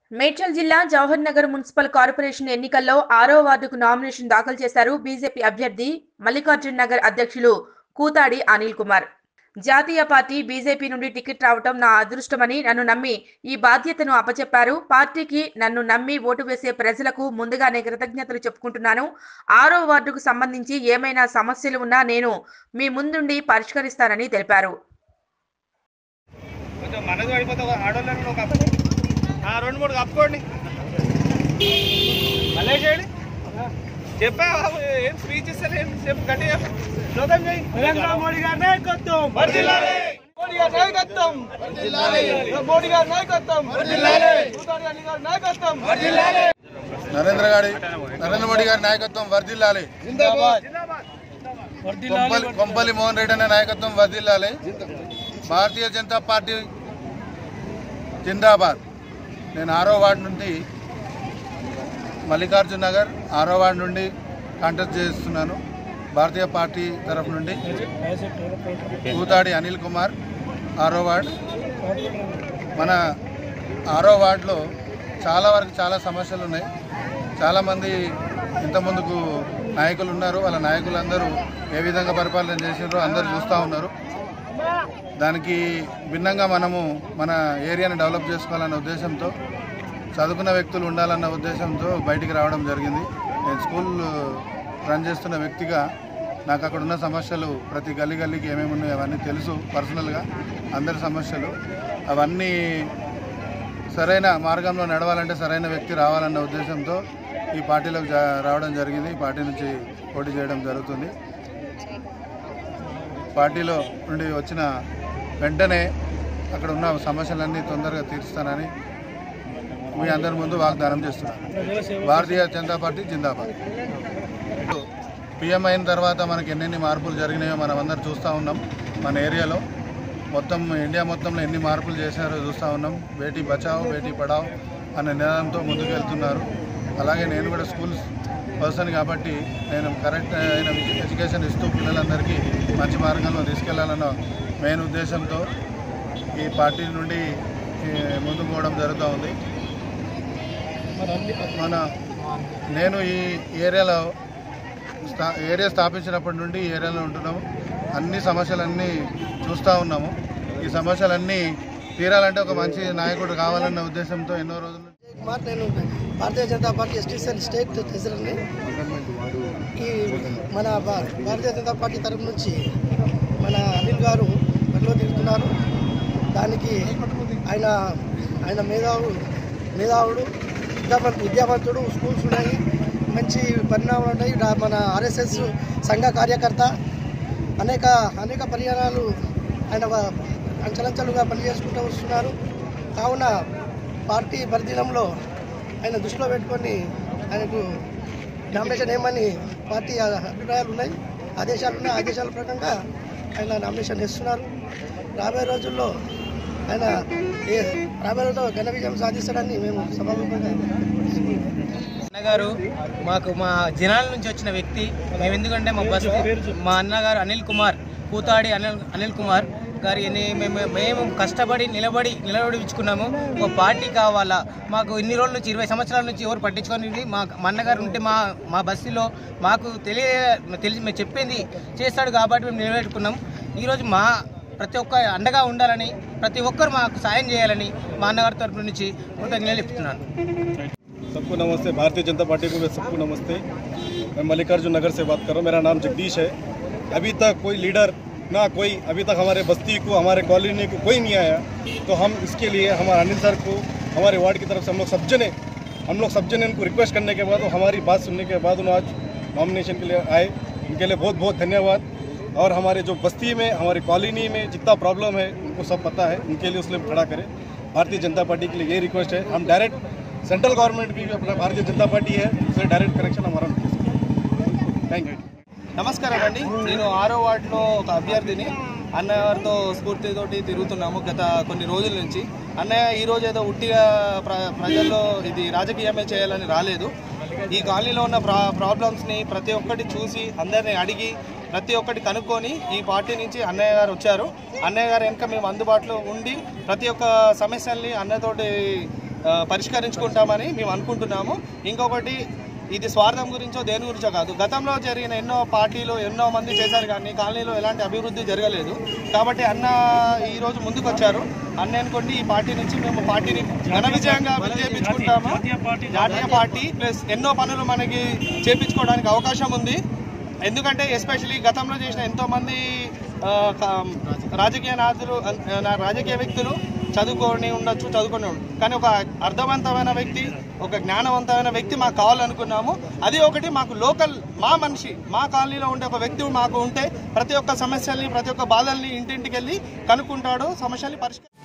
మేడ్చల్ జిల్లా Jawahar Nagar municipal corporation ఎన్నికల్లో 6వ వార్డుకు నామినేషన్ దాఖలు చేశారు బీజేపీ అభ్యర్థి మల్లికార్జున్ నగర్ అధ్యక్షులు కూతాడి అనిల్ కుమార్. జాతీయ పార్టీ బీజేపీ నుండి టికెట్ రావడం నా అదృష్టమని, నన్ను నమ్మి ఈ బాధ్యతను అప్పచెప్పారు. పార్టీకి నన్ను నమ్మి ఓటు వేసే ప్రజలకు ముందుగానే కృతజ్ఞతలు చెప్పుకుంటున్నాను. 6వ వార్డుకు సంబంధించి ఏమైనా సమస్యలు ఉన్నా నేను మీ ముందుండి పరిష్కరిస్తానని తెలిపారు. రెండు మూడు కప్పుకోండి మళ్ళీ చేయండి చెప్పా ఏం స్పీచ్ ఇస్తారు ఏం చెప్పు గట్టిగా స్లోగన్ చేయి. నరేంద్ర మోడీ గారి నాయకత్వం వర్ధిల్లాలి, మోడీ గారి నాయకత్వం వర్ధిల్లాలి, మోడీ గారి నాయకత్వం వర్ధిల్లాలి, కూతాడి అనిల్ గారి నాయకత్వం వర్ధిల్లాలి, నరేంద్ర మోడీ గారి నాయకత్వం వర్ధిల్లాలి, జిందాబాద్, కొంపల్లి మోహన్ రెడ్డి అనే నాయకత్వం వర్ధిల్లాలి, భారతీయ జనతా పార్టీ జిందాబాద్. నేను 6వ వార్డు నుండి మల్లికార్జున్ నగర్ 6వ వార్డు నుండి కాంటెస్ట్ చేస్తున్నాను. భారతీయ పార్టీ తరఫు నుండి కూతాడి అనిల్ కుమార్ 6వ వార్డు. మన 6వ వార్డులో చాలా సమస్యలు ఉన్నాయి. చాలామంది ఇంతకుముందుకు నాయకులు ఉన్నారు. వాళ్ళ నాయకులందరూ ఏ విధంగా పరిపాలన చేసినారో అందరూ చూస్తూ ఉన్నారు. దానికి భిన్నంగా మనము మన ఏరియాని డెవలప్ చేసుకోవాలన్న ఉద్దేశంతో, చదువుకున్న వ్యక్తులు ఉండాలన్న ఉద్దేశంతో బయటికి రావడం జరిగింది. నేను స్కూల్ రన్ చేస్తున్న వ్యక్తిగా నాకు అక్కడ ఉన్న సమస్యలు ప్రతి గల్లీకి ఏమేమి ఉన్నాయో అవన్నీ తెలుసు. పర్సనల్గా అందరి సమస్యలు అవన్నీ సరైన మార్గంలో నడవాలంటే సరైన వ్యక్తి రావాలన్న ఉద్దేశంతో ఈ పార్టీలోకి రావడం జరిగింది. ఈ పార్టీ నుంచి పోటీ చేయడం జరుగుతుంది. పార్టీలో నుండి వచ్చిన వెంటనే అక్కడ ఉన్న సమస్యలన్నీ తొందరగా తీరుస్తానని మీ అందరి ముందు వాగ్దానం చేస్తున్నాను. భారతీయ జనతా పార్టీ జిందాబాద్. పీఎం అయిన తర్వాత మనకి ఎన్నెన్ని మార్పులు జరిగినాయో మనం అందరూ చూస్తూ ఉన్నాం. మన ఏరియాలో మొత్తం ఇండియా మొత్తంలో ఎన్ని మార్పులు చేశారో చూస్తూ ఉన్నాం. బేటీ బచావో బేటీ పడావో అనే నినాదంతో ముందుకు వెళ్తున్నారు. అలాగే నేను కూడా స్కూల్ పర్సన్ కాబట్టి నేను కరెక్ట్ అయిన ఎడ్యుకేషన్ ఇస్తూ పిల్లలందరికీ మంచి మార్గంలో తీసుకెళ్లాలన్న మెయిన్ ఉద్దేశంతో ఈ పార్టీ నుండి ముందుకు పోవడం జరుగుతూ ఉంది. నేను ఈ ఏరియా స్థాపించినప్పటి నుండి ఈ ఏరియాలో ఉంటున్నాము. అన్ని సమస్యలన్నీ చూస్తూ ఉన్నాము. ఈ సమస్యలన్నీ తీరాలంటే ఒక మంచి నాయకుడు కావాలన్న ఉద్దేశంతో ఎన్నో రోజులు నేను Bharatiya Janata party STCL state ప్రెసిడెంట్ని. ఈ మన భారతీయ జనతా పార్టీ తరఫు నుంచి మన అనిల్ గారు బరిలో దిగుతున్నారు. దానికి ఆయన మేధావుడు విద్యావంతుడు, స్కూల్స్ ఉన్నాయి, మంచి పరిణామాలు ఉన్నాయి. మన ఆర్ఎస్ఎస్ సంఘ కార్యకర్త, అనేక పరిహారాలు ఆయన అంచలంచలుగా పనిచేసుకుంటూ వస్తున్నారు. కావున పార్టీ పరిధిలో ఆయన దృష్టిలో పెట్టుకొని ఆయనకు నామినేషన్ ఏమని పార్టీ అభిప్రాయాలు ఉన్నాయి, ఆదేశాల ప్రకారంగా ఆయన నామినేషన్ ఇస్తున్నారు. రాబోయే రోజుల్లో ఘన విజయం సాధిస్తాడని మేము సభాముఖంగా అన్నగారు మాకు మా జనాల నుంచి వచ్చిన వ్యక్తి. మేము ఎందుకంటే మా అన్నగారు అనిల్ కుమార్, కూతాడి అనిల్ కుమార్ గారి మేము కష్టపడి నిలబడించుకున్నాము. ఒక పార్టీ కావాలా మాకు. ఇన్ని రోజుల నుంచి 20 సంవత్సరాల నుంచి ఎవరు పట్టించుకొని మా అన్నగారు ఉంటే మా బస్సులో మాకు తెలిసి మేము చెప్పింది చేస్తాడు కాబట్టి మేము నిలబెట్టుకున్నాం. ఈరోజు ప్రతి ఒక్క అండగా ఉండాలని, ప్రతి ఒక్కరు మాకు సాయం చేయాలని మా అన్నగారి తరఫు నుంచి కృతజ్ఞతలు చెప్తున్నాను. सबको नमस्ते। भारतीय जनता पार्टी को सबको नमस्ते। मैं मल्लिकार्जुन नगर से बात कर रहा हूँ। मेरा नाम जगदीश है। अभी तक कोई लीडर अभी तक हमारे बस्ती को, हमारे कॉलोनी को कोई नहीं आया। तो हम इसके लिए हमारे अनिल सर को, हमारे वार्ड की तरफ से हम लोग सब जने उनको रिक्वेस्ट करने के बाद, हमारी बात सुनने के बाद उन्होंने आज नॉमिनेशन के लिए आए। उनके लिए बहुत बहुत धन्यवाद। और हमारे जो बस्ती में, हमारी कॉलोनी में जितना प्रॉब्लम है उनको सब पता है, उनके लिए उसमें खड़ा करें। भारतीय जनता पार्टी के लिए ये रिक्वेस्ट है। हम डायरेक्ट सेंट्रल गवर्नमेंट भी अपना भारतीय जनता पार्टी है, उससे डायरेक्ट कनेक्शन हमारा। Thank you. నమస్కారం అండి. నేను 6వ వార్డులో ఒక అభ్యర్థిని. అన్నగారితో స్ఫూర్తితోటి తిరుగుతున్నాము గత కొన్ని రోజుల నుంచి. అన్నయ్య ఈరోజు ఏదో ఉట్టిగా ప్రజల్లో ఇది రాజకీయమే చేయాలని రాలేదు. ఈ కాలనీలో ఉన్న ప్రాబ్లమ్స్ని ప్రతి ఒక్కటి చూసి, అందరినీ అడిగి, ప్రతి ఒక్కటి కనుక్కొని ఈ పార్టీ నుంచి అన్నయ్య గారు వచ్చారు. అన్నయ్య గారు వెనుక మేము అందుబాటులో ఉండి ప్రతి ఒక్క సమస్యల్ని అన్నతోటి పరిష్కరించుకుంటామని మేము అనుకుంటున్నాము. ఇంకొకటి, ఇది స్వార్థం గురించో దేని గురించో కాదు. గతంలో జరిగిన ఎన్నో పార్టీలు ఎన్నో మంది చేశారు, కానీ కాలనీలో ఎలాంటి అభివృద్ధి జరగలేదు. కాబట్టి అన్న ఈరోజు ముందుకు వచ్చారు. అన్న అనుకోండి, ఈ పార్టీ నుంచి మేము పార్టీని ఘన విజయంగా చేయించుకుంటాము. జాతీయ పార్టీ ప్లస్ ఎన్నో పనులు మనకి చేయించుకోవడానికి అవకాశం ఉంది. ఎందుకంటే ఎస్పెషలీ గతంలో చేసిన ఎంతోమంది రాజకీయ వ్యక్తులు చదువుకొని ఉండొచ్చు, కానీ ఒక అర్థవంతమైన వ్యక్తి, ఒక జ్ఞానవంతమైన వ్యక్తి మాకు కావాలనుకున్నాము. అది ఒకటి, మాకు లోకల్ మా మనిషి, మా కాలనీలో ఉండే ఒక వ్యక్తి మాకు ఉంటే ప్రతి ఒక్క సమస్యల్ని, ప్రతి ఒక్క బాధల్ని ఇంటింటికి వెళ్ళి కనుక్కుంటాడు, సమస్యల్ని పరిష్కరిస్తాడు.